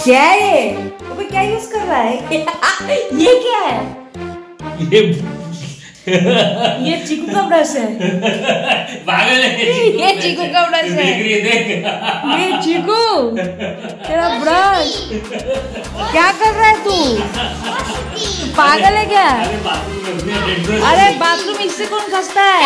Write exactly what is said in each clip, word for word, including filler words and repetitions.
क्या है ये? अबे क्या यूज कर रहा है? ये क्या है? ये ये चीकू का ब्रश है। पागल है ये चीकू का ब्रश है। देख रही है, देख। ये चीकू तेरा ब्रश क्या कर रहा है तू? पागल है क्या? अरे बाथरूम इससे कौन घसता है?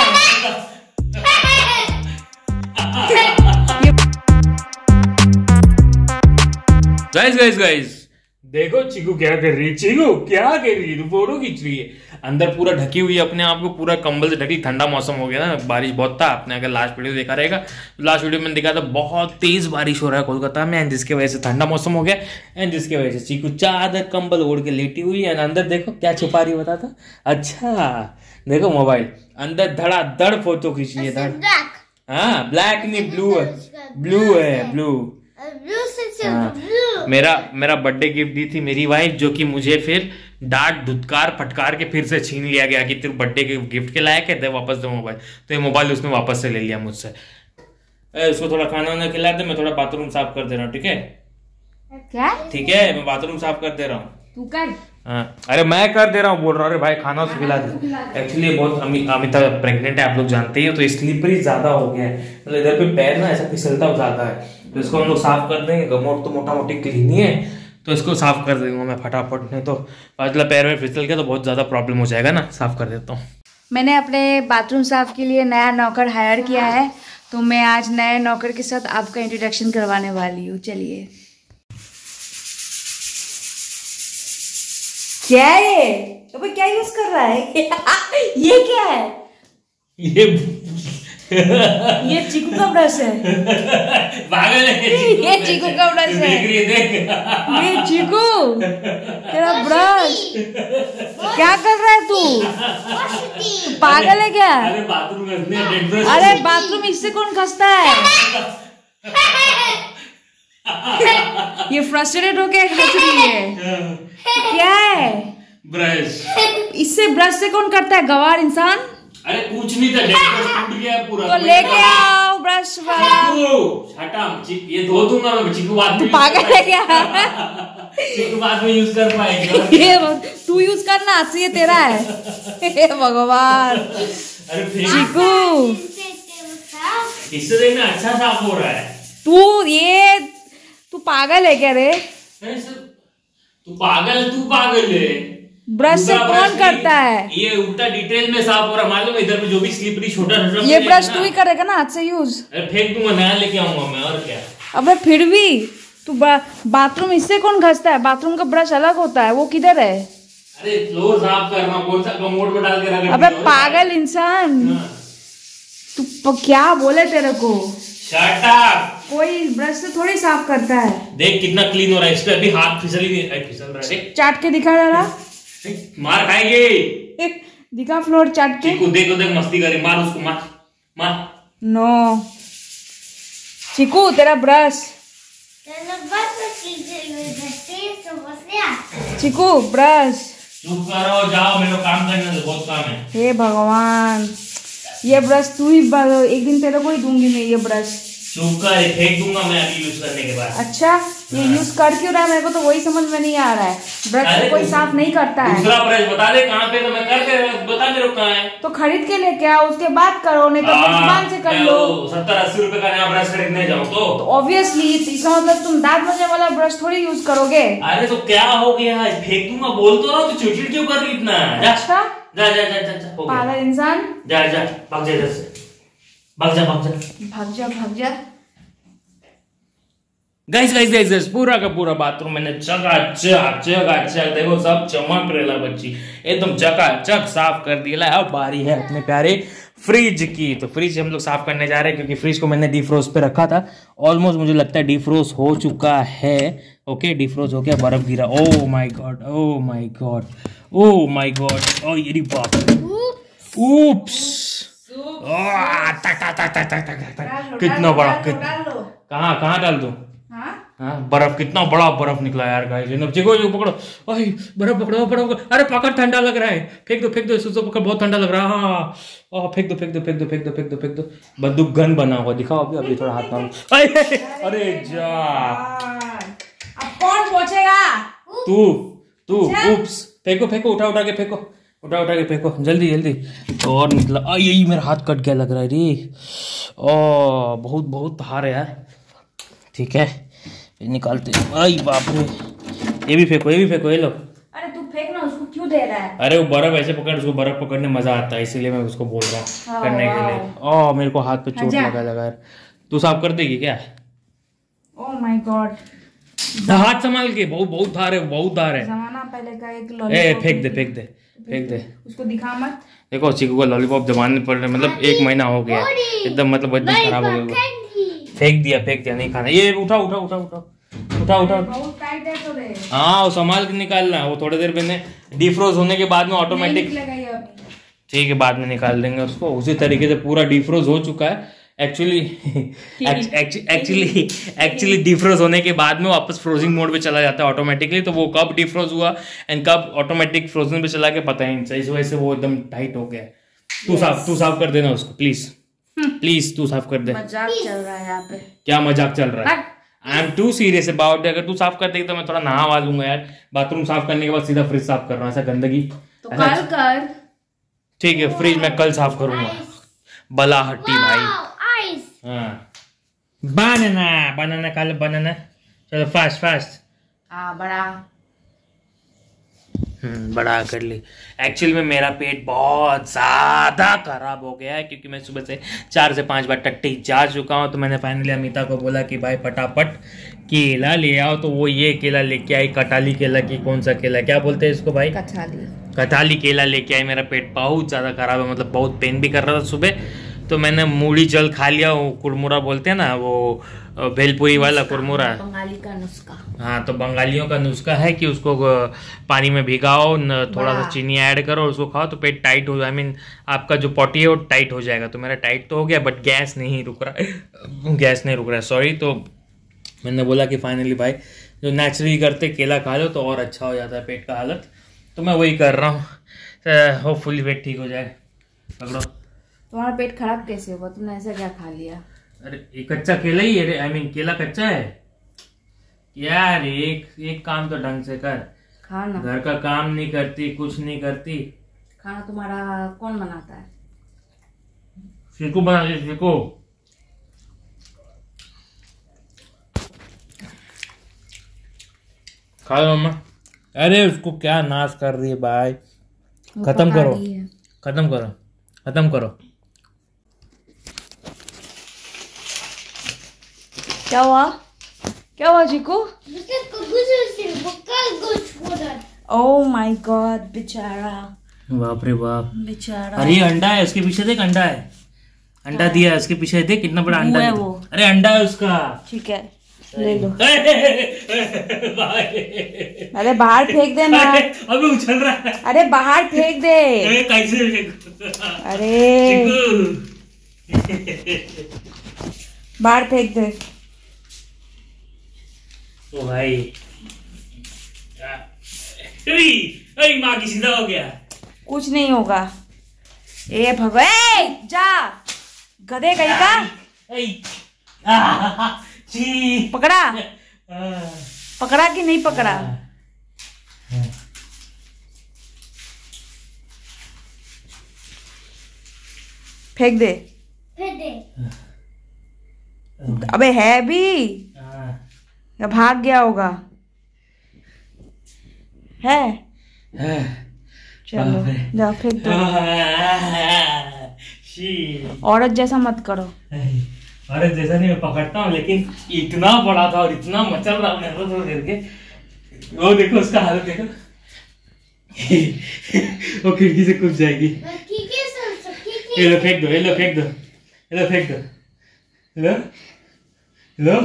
गाइस गाइस गाइस देखो चीकू क्या कर रही है। चीकू क्या कर रही है? तू फोटो खींच रही है। अंदर पूरा ढकी हुई है अपने आप को, पूरा कंबल से ढकी। ठंडा मौसम हो गया ना, बारिश बहुत था। आपने अगर लास्ट वीडियो देखा रहेगा, लास्ट वीडियो में दिखा था बहुत तेज बारिश हो रहा है कोलकाता में, एंड जिसकी वजह से ठंडा मौसम हो गया, एंड जिसकी वजह से चीकू चादर कंबल ओढ़ के लेटी हुई है। अंदर देखो क्या छुपा रही बता था। अच्छा देखो मोबाइल अंदर धड़ाधड़ फोटो खींच रही है। धड़ हाँ ब्लैक नहीं ब्लू है, ब्लू है ब्लू। हाँ, मेरा मेरा बर्थडे गिफ्ट दी थी मेरी वाइफ, जो कि मुझे फिर डांट धुतकार फटकार के फिर से छीन लिया गया कि तेरे बर्थडे के गिफ्ट के लायक है, दे वापस दो मोबाइल। तो ये मोबाइल उसने वापस से ले लिया मुझसे। उसको थोड़ा खाना वाना खिला दे, मैं थोड़ा बाथरूम साफ कर दे रहा हूँ। ठीक है क्या? ठीक है मैं बाथरूम साफ कर दे रहा हूँ। तू कर। हाँ अरे मैं कर दे रहा हूँ, बोल रहा हूँ। अरे भाई खाना उसको खिला दे। एक्चुअली बहुत अमिता प्रेग्नेंट है, आप लोग जानते हैं, तो स्लिपरी ज्यादा हो गया है। मतलब इधर पे पैर ना ऐसा फिसलता ज्यादा है, तो इसको हम लोग साफ कर देंगे। गमोट तो मोटा मोटी क्लीन ही है, तो इसको साफ कर देंगे मैं फटाफट। नहीं तो मतलब पैर में फिसल गया तो बहुत ज्यादा प्रॉब्लम हो जाएगा ना। साफ कर देता हूँ। मैंने अपने बाथरूम साफ के लिए नया नौकर हायर किया है, तो मैं आज नए नौकर के साथ आपका इंट्रोडक्शन करवाने वाली हूँ। चलिए। क्या है ये? अबे क्या यूज कर रहा है? ये क्या है? ये ये चीकू का ब्रश है। पागल है ये चीकू का ब्रश है। देख रही है, देख। ये चीकू तेरा ब्रश क्या कर रहा है तू? पागल है क्या? अरे बाथरूम में अरे बाथरूम इससे कौन घसता है? ये फ्रस्ट्रेटेड होके हंस रही है। क्या है? ब्रश। इससे ब्रश से कौन करता है? गवार इंसान। अरे कुछ नहीं था, टूट गया पूरा। तो लेके आओ ब्रश वाला। हटा, ये धो दूंगा मैं। चीकू बाद में पागल है क्या? चीकू बाद में यूज कर पाएगा। ये तू यूज करना, आज से ये तेरा है। हे भगवान। अरे चीकू इससे देखना अच्छा साफ हो रहा है। तू ये तू पागल है क्या रे? तू पागल तू पागल है। ब्रश से कौन करता है? ये उल्टा डिटेल में साफ हो रहा। मालूम इधर पे जो भी स्लिपरी छोटा छोटा ये ब्रश तू ही करेगा ना हाथ से यूज? अरे फेंक दूंगा, नया लेके आऊंगा मैं। और क्या? अबे फिर भी तू बाथरूम इससे कौन घसता है? बाथरूम का ब्रश अलग होता है, वो किधर है? अरे फ्लोर साफ करना, कौन सा कमोड में डाल के रख। अबे पागल इंसान, तू क्या बोले तेरे को? Shut up. कोई ब्रश से थोड़ी साफ करता है। देख कितना क्लीन हो रहा है। इस पे अभी हाथ फिसल ही नहीं फिसल रहा है। चाट के दिखा जरा। मार खाएंगे। दिखा फ्लोर चाट के। चीकू देखो देख मस्ती करे। मार उसको, मार मार। नो चीकू तेरा ब्रश। चीकू ब्रश। चुप करो, जाओ, मेरे को काम करने दो, बहुत काम है। हे भगवान, ये ब्रश तू ही, एक दिन तेरे को ही दूंगी मैं ये ब्रश। चुप कर, फेंक दूंगा मैं अभी यूज करने के बाद। अच्छा ये यूज कर क्यों रहा है? मेरे को तो वही समझ में नहीं आ रहा है। ब्रश से कोई साफ नहीं करता है। दूसरा ब्रश बता दे कहाँ पे, तो मैं करके बता मेरे को कहाँ है। तो खरीद के लेके आओ, उसके बाद करो, नहीं तो दुकान से कर लो। सत्तर अस्सी रुपए का नया ब्रश खरीदने जाऊँ तो ऑब्वियसली इसका मतलब तुम दांत मजने वाला ब्रश थोड़ी यूज करोगे। अरे तो क्या हो गया, फेंक दूंगा बोल तो रहा हूँ, तो चिड़चिड़ क्यों कर रही इतना? अच्छा जा जा जा जा पागल इंसान, जा जा भाग जा इधर से, भाग जा भाग जा भाग जा भाग जा। गाइस गाइस गाइस गाइस पूरा का पूरा बाथरूम मैंने चकाचक चकाचक देखो सब चमक रहा बच्ची, एकदम चकाचक साफ कर दिया। अब बारी है अपने प्यारे फ्रिज की। तो फ्रिज हम लोग साफ करने जा रहे हैं, क्योंकि फ्रिज को मैंने डीफ्रोस्ट पे रखा था। ऑलमोस्ट मुझे लगता है डीफ्रोस्ट हो चुका है। ओके डीफ्रोस्ट हो गया, बर्फ गिरा। Oh my god, oh my god, oh my god, oh ये बाप, ऊप्स, कितना बड़ा, कहाँ कहाँ डाल दो? हाँ बर्फ, कितना बड़ा बर्फ निकला यार गाइस। चिको ये पकड़ो, ओए बर्फ पकड़ो पकड़ो। अरे पकड़, ठंडा लग रहा है, फेंक दो फेंक दो इसको, पकड़, बहुत ठंडा लग रहा है। हाँ हाँ फेंक दो फेंक दो फेंक दो फेंक दो फेंक दो फेंक दो। बंदूक गन बना हुआ दिखाओ अभी, अभी थोड़ा हाथ मारो। अरे जा, अब कौन पहुंचेगा? तू तू उप्स, फेंको फेंको, उठा उठा के फेंको, उठा उठा के फेंको, जल्दी जल्दी। तो और निकला, आ यही मेरा हाथ कट गया लग रहा है रे। ओ बहुत बहुत हार है यार। ठीक है निकालते, आई बाप रे, ये भी फेंको, ये भी फेंको, ये लो। अरे तू फेंक ना, उसको क्यों दे रहा है? अरे वो बर्फ ऐसे पकड़, उसको बर्फ पकड़ने मजा आता है, इसीलिए मैं उसको बोल रहा हूँ करने के लिए। ओ मेरे को हाथ पे चोट लगा लगा। तू साफ कर देगी क्या? ओह माय गॉड, हाथ संभाल के, बहुत बहुत धार है, बहुत धार है। जमाना पहले का एक ए लॉलीपॉप फेंक दे फेंक दे फेंक दे, उसको दिखा मत। देखो चीकू को लॉलीपॉप जमाने पड़ रहे, मतलब एक महीना हो गया एकदम, मतलब एकदम खराब हो गया। फेंक दिया फेंक दिया, नहीं खाना। ये उठा उठा उठा उठा उठा उठा, बहुत टाइट है तो रे। हाँ वो संभाल के निकालना है, वो थोड़ी देर में डिफ्रोज होने के बाद में ऑटोमेटिक। ठीक है बाद में निकाल देंगे उसको। उसी तरीके से पूरा डिफ्रोज हो चुका है एक्चुअली। एक्चुअली एक्चुअली डिफ्रोज होने के बाद में वापस फ्रोजिंग मोड पे चला जाता है ऑटोमेटिकली। तो वो कब डिफ्रोज हुआ एंड कब ऑटोमेटिक फ्रोजन पे चला के पता ही नहीं चला, इस वजह से वो एकदम टाइट हो गया। तू साफ तू साफ कर देना उसको प्लीज, प्लीज तू साफ कर दे। मजाक चल रहा है यहाँ पे। क्या मजाक चल रहा है? I am too serious about it. अगर तू साफ कर देगी तो मैं थोड़ा नहा वा लूंगा यार। बाथरूम साफ करने के बाद सीधा फ्रिज साफ कर रहा हूँ, ऐसा गंदगी तो कल कर। ठीक है फ्रिज में कल साफ करूंगा। बला हट्टी भाई। हाँ बनाना बनाना खा लो बनाना। चलो फास्ट फास्ट। हाँ बड़ा हम्म बड़ा कर ली। एक्चुअल में मेरा पेट बहुत ज़्यादा खराब हो गया है क्योंकि मैं सुबह से चार से पांच बार टट्टी जा चुका हूँ। तो मैंने फाइनली अमिता को बोला कि भाई फटाफट केला ले आओ। तो वो ये केला लेके आई, कटाली केला की, कौन सा केला क्या बोलते हैं इसको भाई? कटाली। कटाली केला लेके आई। मेरा पेट बहुत ज़्यादा खराब है, मतलब बहुत पेन भी कर रहा था सुबह। तो मैंने मूढ़ी जल खा लिया, वो कुरमुरा बोलते हैं ना, वो भेलपुरी वाला कुरमुरा, बंगाली का नुस्खा। हाँ तो बंगालियों का नुस्खा है कि उसको पानी में भिगाओ, थोड़ा सा चीनी ऐड करो, उसको खाओ तो पेट टाइट हो जाए। आई मीन आपका जो पॉटी है वो टाइट हो जाएगा। तो मेरा टाइट तो हो गया बट गैस नहीं रुक रहा, गैस नहीं रुक रहा है सॉरी। तो मैंने बोला कि फाइनली भाई जो नेचुरली करते केला खा लो तो और अच्छा हो जाता है पेट का हालत। तो मैं वही कर रहा हूँ, होपफुली पेट ठीक हो जाए। पकड़ो। तुम्हारा पेट खराब कैसे हुआ? तुमने ऐसा क्या खा लिया? अरे ये कच्चा केला ही है, आई मीन केला कच्चा है यार। एक एक काम तो ढंग से कर, खाना घर का काम नहीं करती, कुछ नहीं करती। खाना तुम्हारा कौन बनाता है? सीखो बना दे सीखो। खा लो मम्मा। अरे उसको क्या नाश कर रही है भाई, खत्म करो खत्म करो खत्म करो। क्या हुआ क्या हुआ चीकू? ओह माय गॉड बेचारा, बाप रे बाप बेचारा। अरे अंडा है उसके पीछे देख, अंडा है, अंडा दिया है उसके पीछे देख कितना बड़ा अंडा है वो। अरे अंडा है उसका। ठीक है ले लो। अरे बाहर फेंक दे ना। अबे उछल रहा है। अरे बाहर फेंक दे। कैसे? अरे बाहर फेंक दे। ओ भाई अरे माँ की सीधा हो गया। कुछ नहीं होगा। ए भगवान जा गधे कहीं का। पकड़ा पकड़ा कि नहीं पकड़ा? फेंक दे फेंक दे। अबे है भी या भाग गया होगा? है चलो जाओ फेंक दो। औरत जैसा मत करो। औरत जैसा नहीं मैं पकड़ता हूँ, लेकिन इतना बड़ा था और इतना मचल रहा करके। वो देखो उसका हालत देखो। वो खिड़की से कूद जाएगी। ये लो फेंक दो, ये लो फेंक दो, ये लो फेंक दो, लो लो।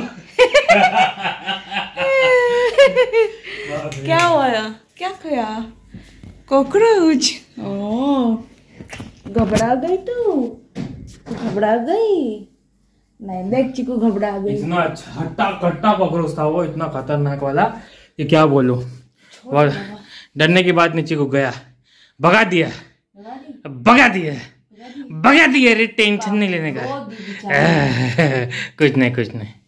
क्या हुआ? क्या खाया? कॉकरोच। ओ घबरा गई तू? घबरा गई? नहीं देख चिकू घबरा गई। इतना अच्छा हट्टा कट्टा कॉकरोच था वो, इतना खतरनाक वाला ये क्या बोलूं। डरने की बात नहीं, चिकू गया, भगा दिया भगा दिया भगा दिया। रे टेंशन नहीं लेने का। कुछ नहीं कुछ नहीं।